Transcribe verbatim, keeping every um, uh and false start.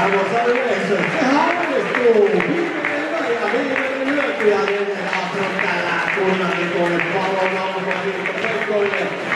arvoisa yleisö, se onnistuu! Viimeinen ja viimeinen hyötyjä Lene Laakson tällä kunnallinen pallon alkuun siitä Peikolle.